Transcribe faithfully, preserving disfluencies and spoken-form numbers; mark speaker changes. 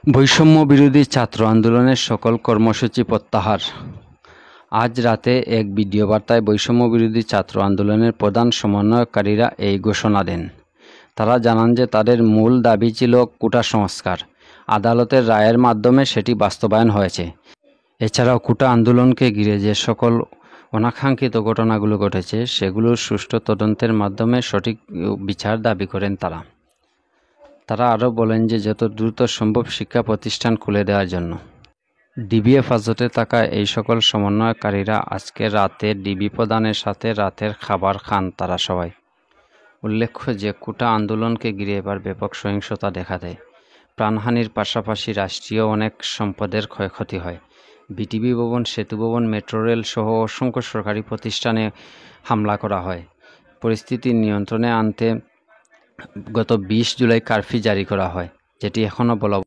Speaker 1: বৈষম্য বিরোধী ছাত্র আন্দোলনের সকল কর্মসূচি প্রত্যাহার। আজ রাতে এক ভিডিও বার্তায় বৈষম্য বিরোধী ছাত্র আন্দোলনের প্রধান সমন্বয়কারীরা এই ঘোষণা দেন। তারা জানান যে তাদের মূল দাবি ছিল কোটা সংস্কার। আদালতের রায়ের মাধ্যমে সেটি বাস্তবায়ন হয়েছে। এছাড়াও কোটা আন্দোলনকে ঘিরে যে সকল অনাকাঙ্ক্ষিত ঘটনাগুলো ঘটেছে সেগুলোর সুষ্ঠু তদন্তের মাধ্যমে সঠিক বিচার দাবি করেন তারা। তারা আরও বলেন যে যত দ্রুত সম্ভব শিক্ষা প্রতিষ্ঠান খুলে দেওয়ার জন্য। ডিবি হেফাজতে থাকা এই সকল সমন্বয়কারীরা আজকে রাতে ডিবি প্রধানের সাথে রাতের খাবার খান তারা সবাই। উল্লেখ্য যে কোটা আন্দোলনকে ঘিরে এবার ব্যাপক সহিংসতা দেখা দেয়। প্রাণহানির পাশাপাশি রাষ্ট্রীয় অনেক সম্পদের ক্ষয়ক্ষতি হয়। বিটিভি ভবন, সেতু ভবন, মেট্রো রেল সহ অসংখ্য সরকারি প্রতিষ্ঠানে হামলা করা হয়। পরিস্থিতি নিয়ন্ত্রণে আনতে গত বিশ জুলাই কারফিউ জারি করা হয়, যেটি এখনও বলবৎ।